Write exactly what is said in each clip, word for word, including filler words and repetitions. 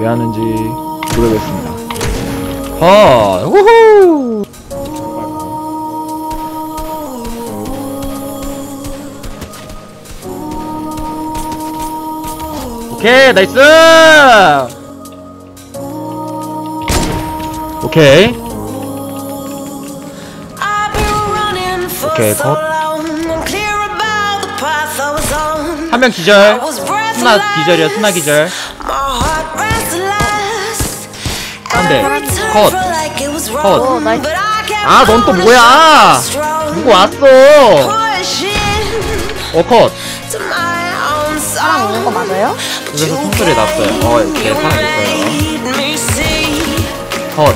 왜 하는지 모르겠습니다. 아, 우후! 오케이, 나이스! 오케이. 오케이, 컷. 한 명 기절. 스나 기절이야, 스나 기절. 한 대. 컷. 컷. 아, 넌 또 뭐야? 누구 왔어? 어, 컷. 사람 있는 거 맞아요? 그래서 총소리 났어요. 어, 이렇게 사람 있어요. 컷.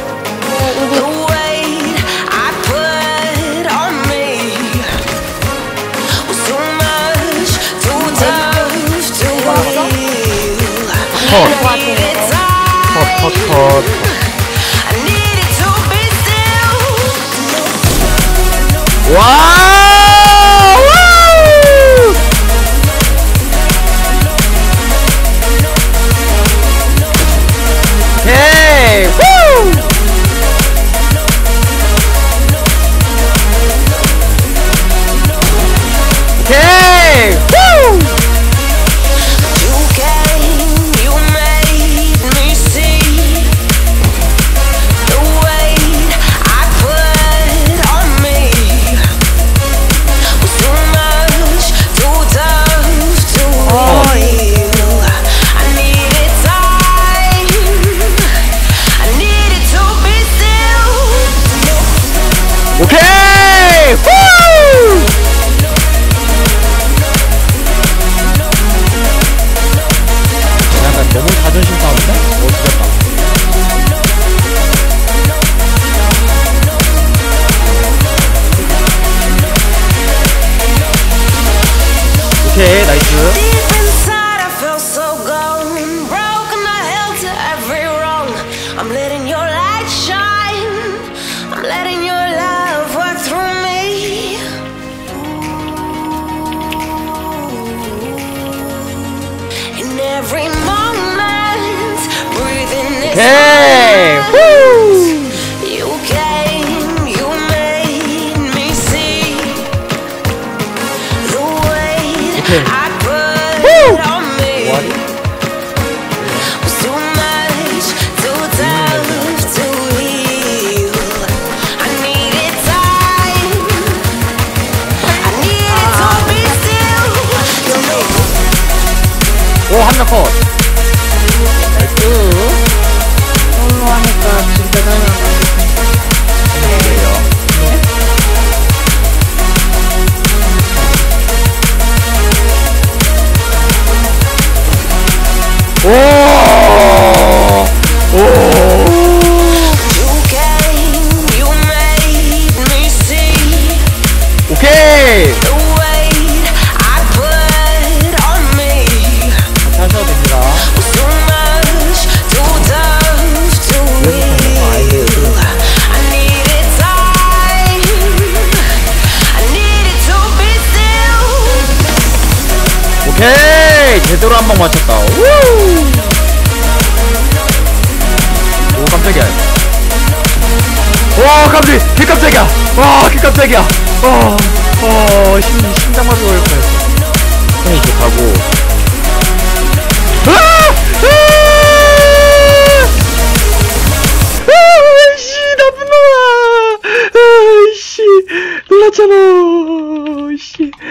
컷. 컷, 컷, 컷. 와! 오케이! 후! 오케이! 후! 오케이! 후! 약간 너무 자존심 싸움인데? 어, 죽였다. 오케이, 나이스. 오케이! 후! 오케이. 후! 뭐하지? 오, 한 명 컷! 나이스! 너무 하니까 진짜 잘나가고 오! 오! 오케이! 같이 하셔도 됩니다. 오케이! 제대로 한 방 맞췄다. 우! 오, 깜짝이야. 와, 깜짝이야! 개 깜짝이야! 와, 개 깜짝이야! 어, 어, 심, 심장 마비 올 뻔했어. 손이 이렇게 가고. 으아! 으아! 씨, 나쁜 놈아! 아이씨, 놀랐잖아. 씨.